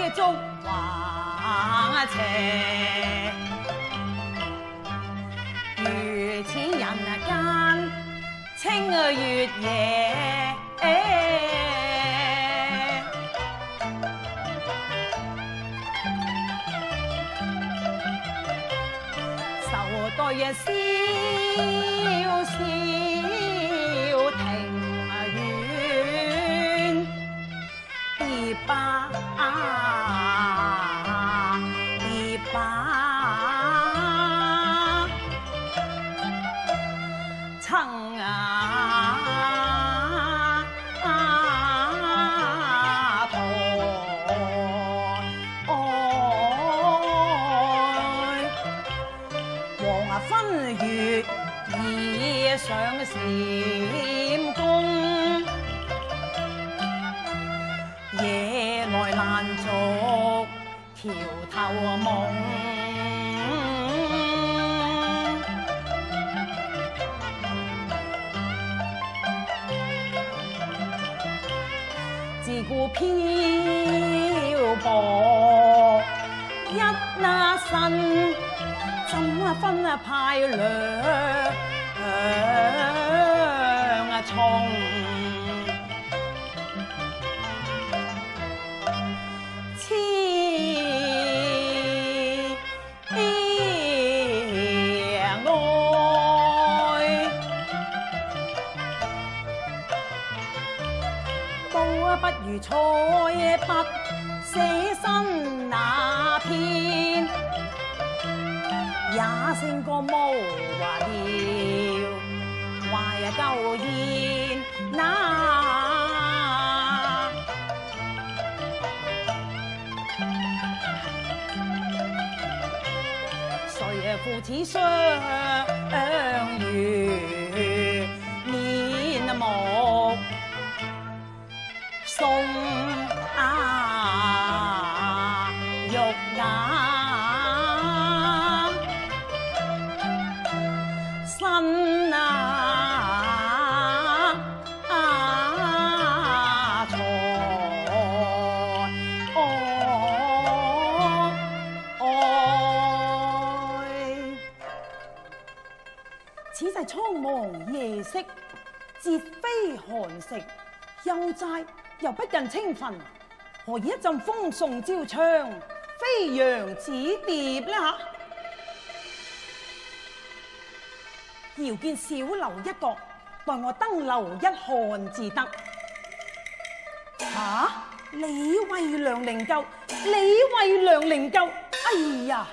竹橫斜，如此人間清月夜。愁對笑笑庭院，別吧別吧，曾分月已上閃宮，夜來難續橋頭夢。自古漂泊一身，怎分派兩重？痴愛都不如彩筆寫新那篇，也勝過無話了懷舊燕那。誰負此相遇面目送玉雅。身財此際蒼茫夜色，節非寒食，又齋又不近清晨，何以一陣風送招窗，飛揚似蝶呢？遙見小樓一角，待我登樓一看至得。李慧娘靈柩，李慧娘靈柩，哎呀！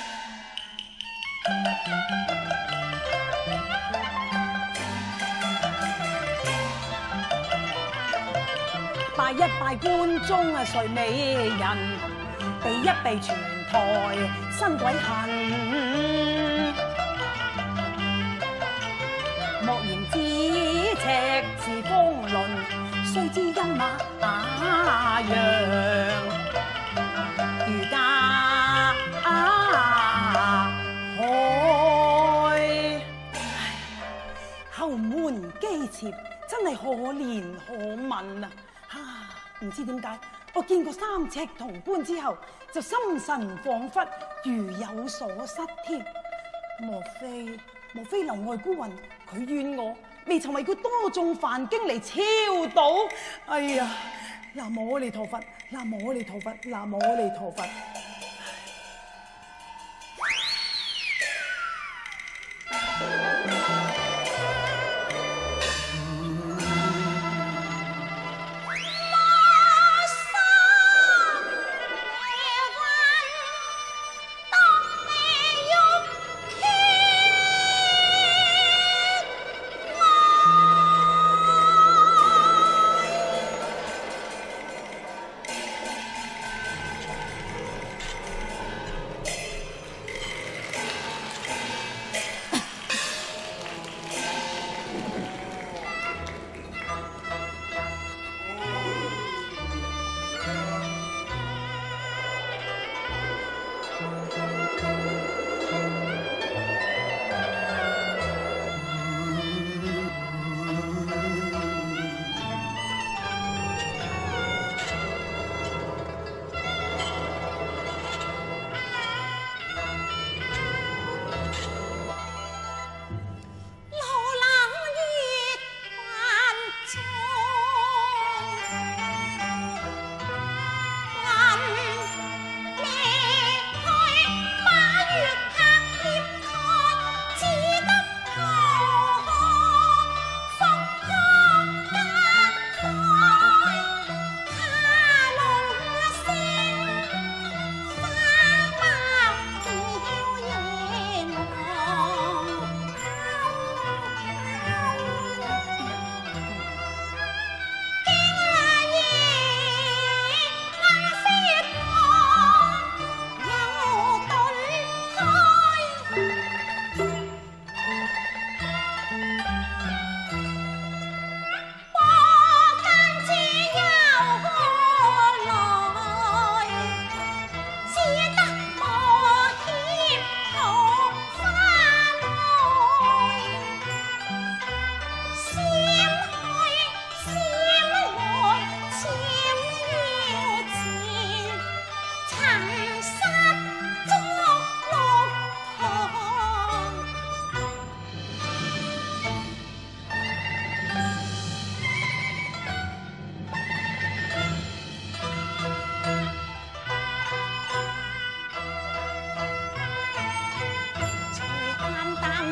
拜一拜觀中睡美人，避一避全台新鬼恨。莫言咫尺是風輪，須知陰馬陽。如隔海，後門姬妾真係可憐可憫啊！唔知點解，我見過3尺銅棺之後，就心神恍惚，如有所失添。莫非樓外孤魂佢怨我，未曾為佢多誦梵經嚟超度？哎呀！南無阿彌陀佛，南無阿彌陀佛，南無阿彌陀佛。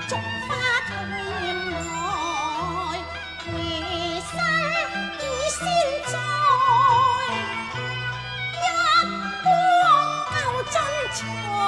竹花添來，餘生已先在，一光夠盡才。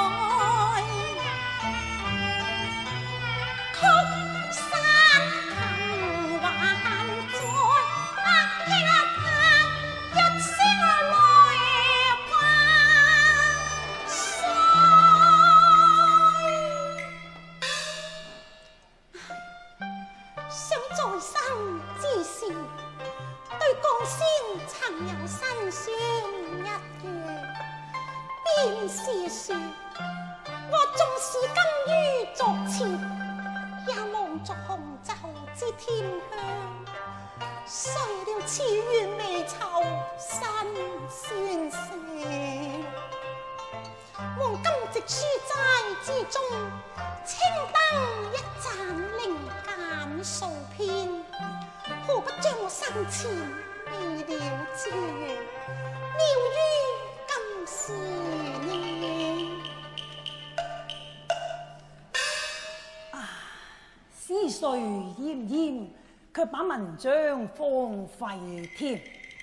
思緒奄奄，卻把文章荒廢添。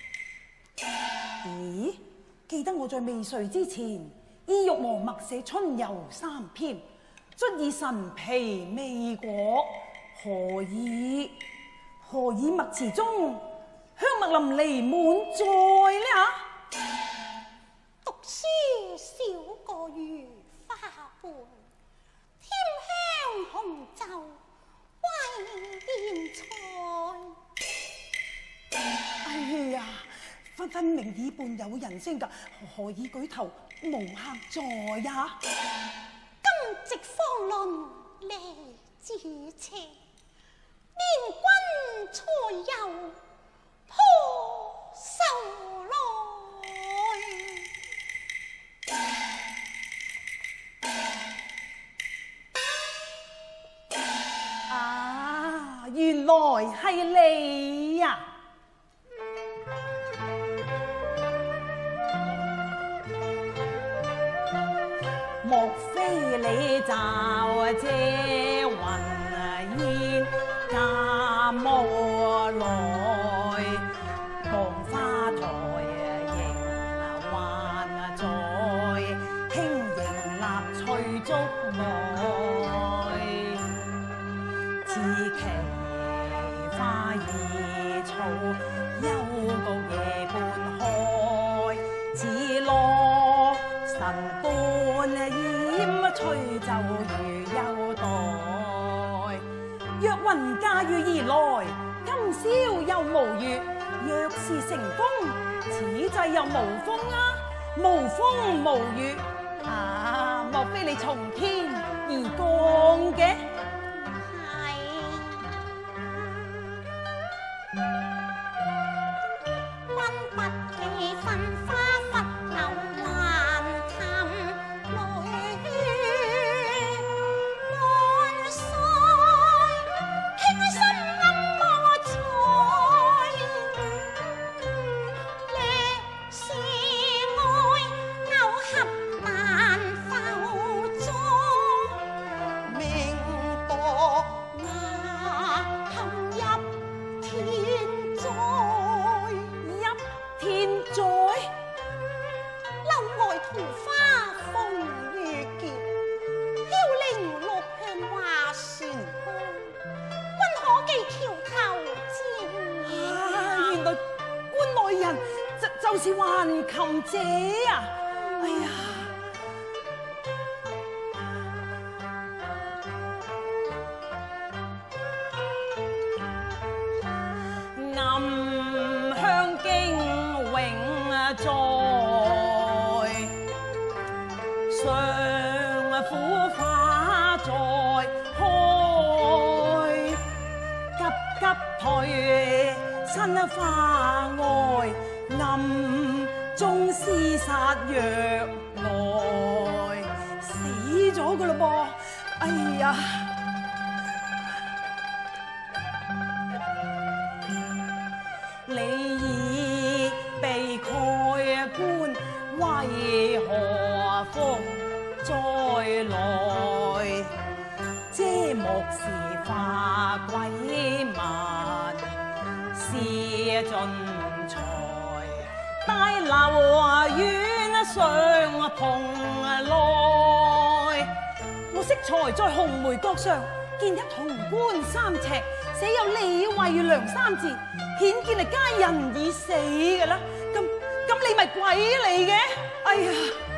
咦？記得我在未睡之前，意欲磨墨寫春遊3篇，卒以神疲未果，何以墨池中香墨淋漓滿載呢？ 讀書少過如花瓣，添香紅袖為憐才。 哎呀，分明耳畔有人聲㗎，何以舉頭無客在呀？ 今夕芳鄰離自斜，念君才又破愁來。 啊，原來係你呀！莫非你就這雲煙駕霧來，傍花台迎還在，輕盈立翠竹內，似奇花異草，幽谷夜半開，似落神般掩吹奏如優待。若雲駕雨而來，今宵又無月；若是成功，此際又無風啊，無風無月啊！莫非你從天而降嘅？就是橫琴姐啊！哎呀，暗香經永在，上府花在開，急急退新花外。暗中廝殺若來，死咗噶嘞噃！哎呀，你已被蓋棺，為何復再來？ 這莫是化鬼物，是盡才大樓院上蓬來。我適才在紅梅閣上見一銅棺3尺，寫有李惠良3字，顯見係皆人已死㗎啦。咁你咪鬼嚟嘅？哎呀！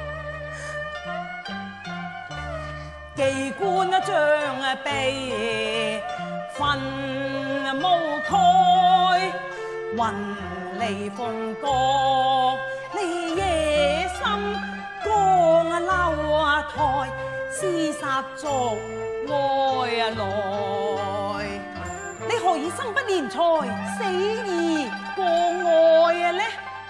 機關將被分無蓋，雲離鳳閣，你夜深降樓台，廝殺逐愛來。你何以生不憐才，死而過愛呢？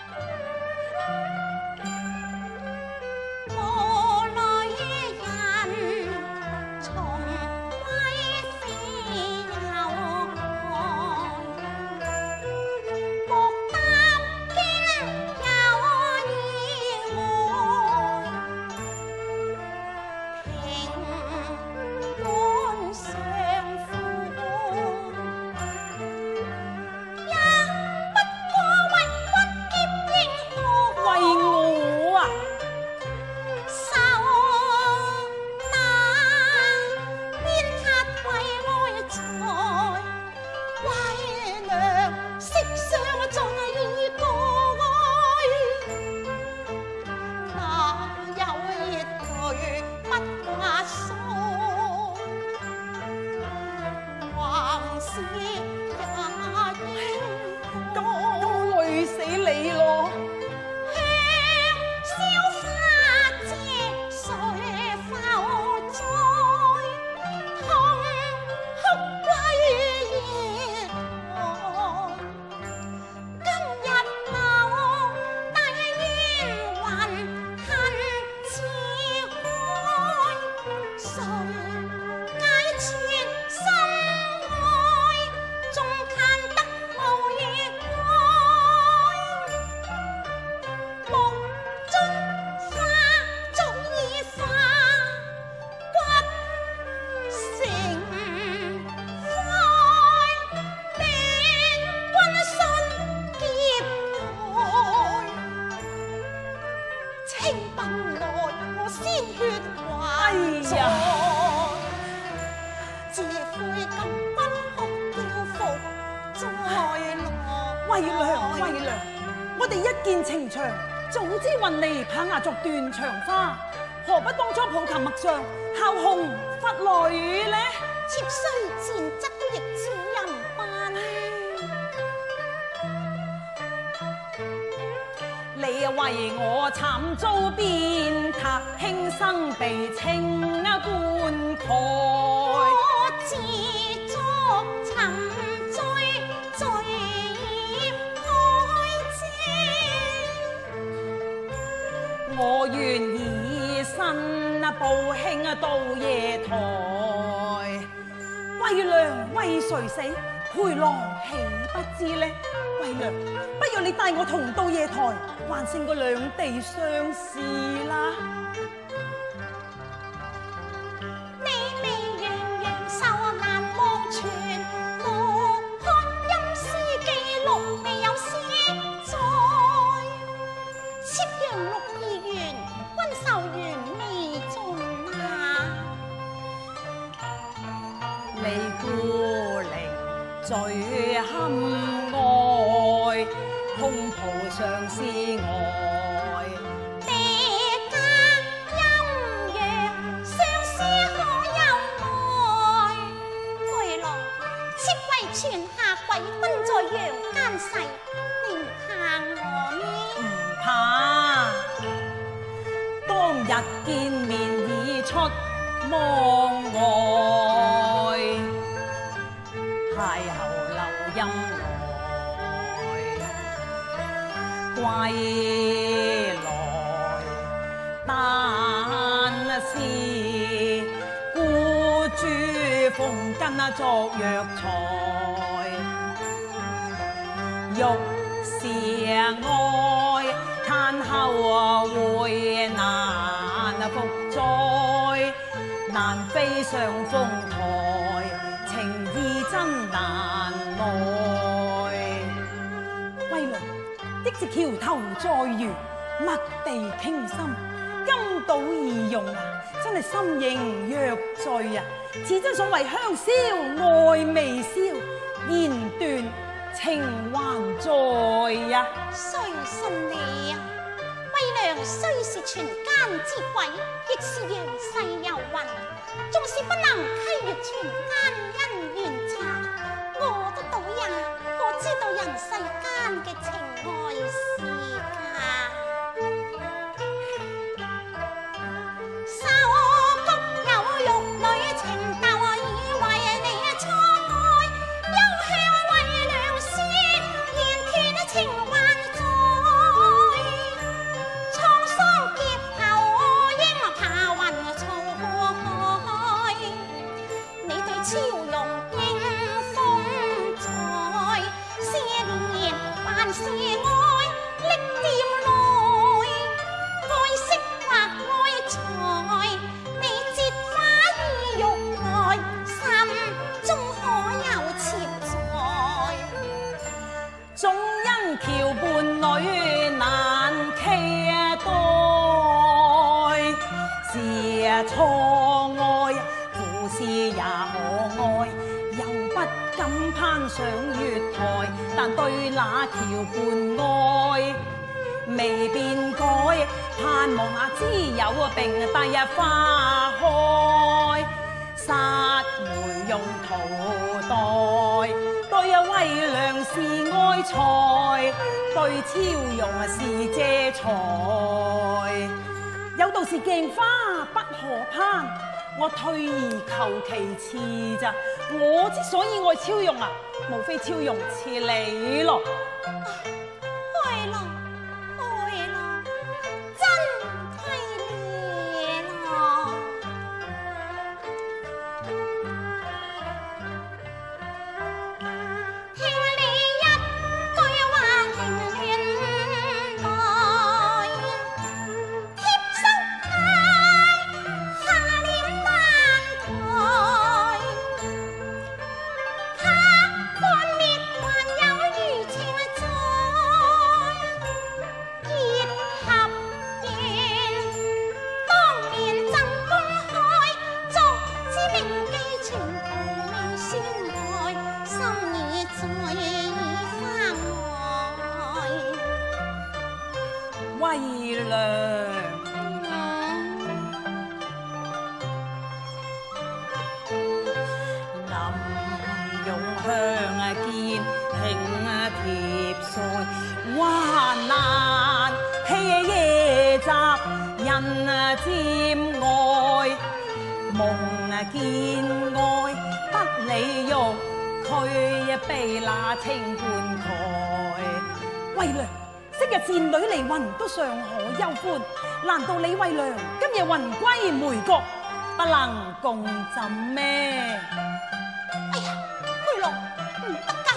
我哋一見情長，早知運嚟棒牙作斷腸花，何不當初抱琴陌上，孝紅拂女呢？ 妾雖賤則都亦照人辦。 你為我慘遭鞭撻，輕生被清官蓋。 我自作沉醉，罪孽開遮。 我願以身報卿到夜台，為娘為誰死？陪郎豈不知呢？為娘，不如你帶我同到夜台，還勝過兩地相思啦。 你未揚揚壽難忘存，我看陰司記錄未有寫載。妾楊6二元，君壽元未盡啊！ 你孤零最堪愛，空袍上是愛。 地家陰陽，相思可有愛？回郎，妾為泉下鬼君在陽間世，你唔怕我呢？ 唔怕，當日見面已出望外，邂逅留陰來，歸來但是孤珠鳳根作藥材，欲是愛，嘆後會難復再。 難飛上鳳台，情意真難耐。歸來的是橋頭再遇，麥地傾心，金島義用啊，真係心形若醉啊！似真所謂香消愛未消，弦斷情還在呀！ 雖信你啊，為娘雖是傳間之鬼，亦是陽世遊魂，縱是不能契越傳間恩怨差，我得到呀，我知道人世間嘅情愛事啊。受谷有玉女情竇，以為你錯愛，休向為娘先，言斷情還在。滄桑劫後應怕雲錯開，你對超容應風采，思念還是愛，歷掂來，愛惜或愛財，你折花意欲來，心中可有妾在？ 總因橋伴侶難期待，是錯愛，父事也可愛，又不敢攀上月台，但對那橋伴愛未變改，盼望那知有並第日花開，殺梅用桃代，對為娘是愛財，對超容是借財。有道是鏡花不可攀，我退而求其次咋。我之所以愛超容啊，無非超容似你咯。 愛咯愛咯，真虧你咯。聽你一句話情願來，貼身態，下臉難抬。他干滅還有餘情在，結合言當年曾公開，作之銘記全途未宣代，心已在已花愛。 為娘林用香見平貼腮，還難氣夜雜人漸愛，夢見愛不理欲，佢被那清半蓋。為娘昔日賤女離魂都尚可憂歡，難道你為娘今夜魂歸梅閣，不能共枕咩？ 哎呀，去咯，唔得㗎。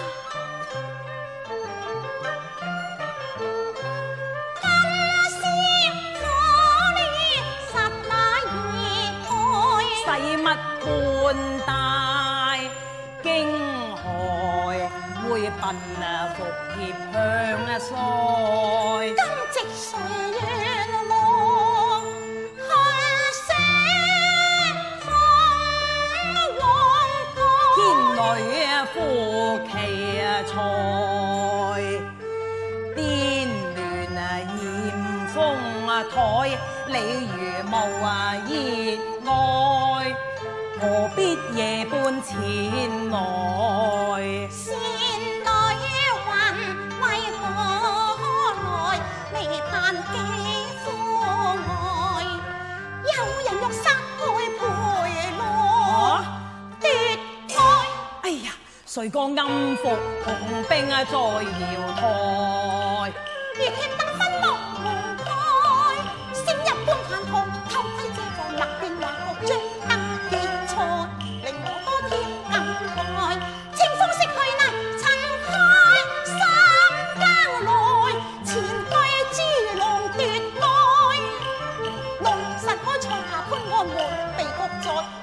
今宵我戀實那意愛， 細密半帶驚害，會笨服協向腮。 今夕歲月落，去寫風往蓋。 天女夫其才，顛亂艷風台，你如無熱愛，何必夜半前來？ 仙女魂為何來？未盼幾苦愛，有人欲殺害陪來奪愛。 哎呀，誰個暗伏紅兵在瑤台？ 月血燈分落門蓋，星日般盼望，偷窺這個勒變幻覺，將燈結菜，令我多添感慨。清風識去泥，塵開三更來，前對豬籠奪愛，弄實開菜下潘安門，被國在。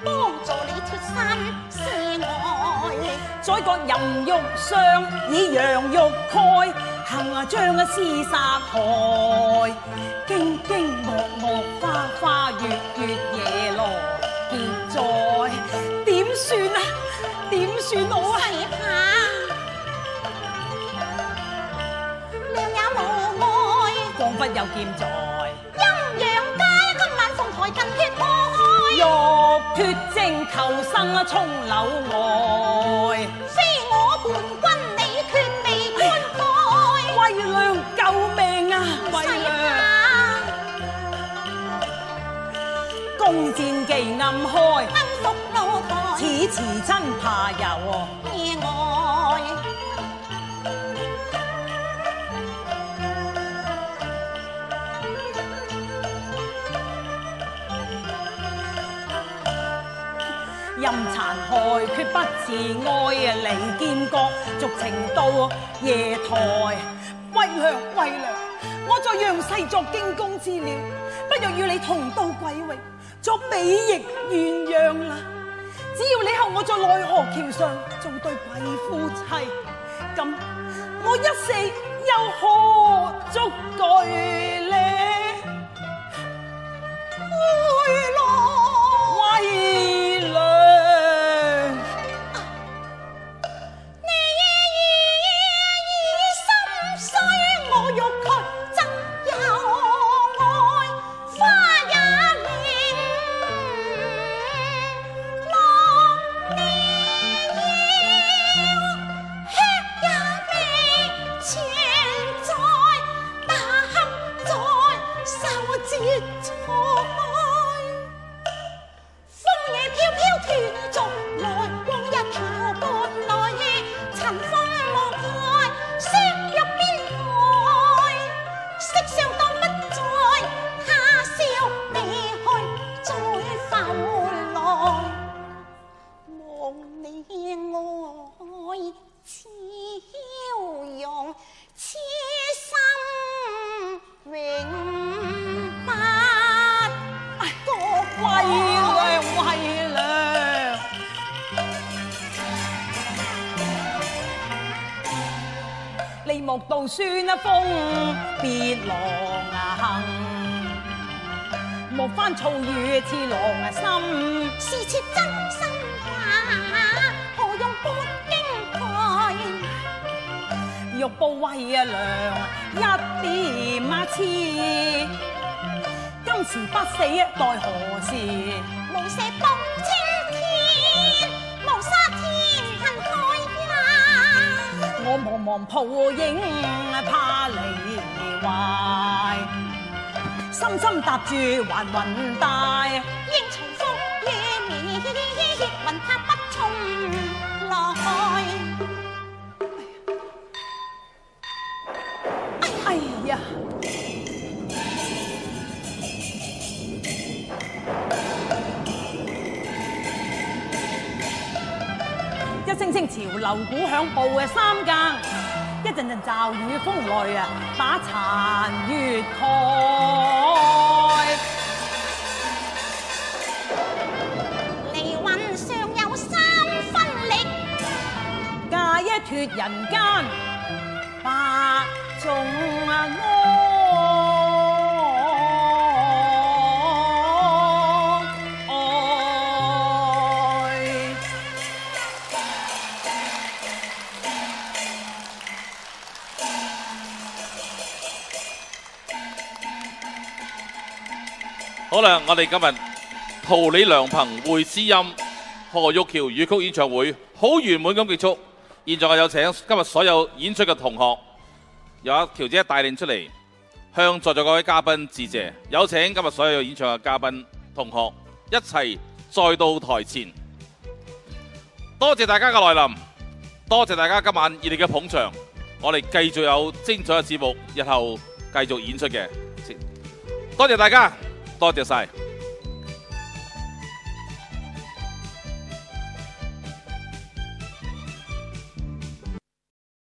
在個淫肉上以羊肉蓋，行將廝殺害。經經幕幕花花月月夜羅結在，點算啊？點算好啊？ 細怕娘也無愛， 彷彿有劍在。 陰陽街今晚鳳台近血開， 欲脱征求生衝柳外， 非我伴君你決未觀蓋。 為娘救命啊！為娘弓箭技暗開， 奔伏露台， 此時真怕有意外。 任殘害，決不自愛。離劍閣，續情到夜台。為娘，為娘，我在陽世作驚弓之鳥，不若與你同到鬼域，作比翼鴛鴦啦。只要你後我在奈何橋上做對鬼夫妻，咁我一死又何足懼呢？ 回來， 為娘。莫道酸風別浪行，莫翻醋雨刺浪心。 是妾真心話，何用不經蓋？ 欲報為娘一點痴，今時不死待何時？ 無赦報青天，無殺天恨開呀！ 我茫茫抱影怕離懷，深深搭住還雲帶， 應重複於面，雲怕不衝來。 哎呀！一聲聲潮流鼓響報嘅三更，一陣陣驟雨風來啊，把殘月蓋。 離魂尚有三分力， 嫁一脱人間百種哀。 好啦，我哋今日桃李良朋會知音何玉橋粵曲演唱會好圓滿咁結束。現在我有請今日所有演出嘅同學，由阿喬姐帶領出嚟，向在座各位嘉賓致謝。有請今日所有演唱嘅嘉賓同學一齊再到台前。多謝大家嘅來臨，多謝大家今晚熱烈嘅捧場。我哋繼續有精彩嘅節目，日後繼續演出嘅。多謝大家。多謝晒。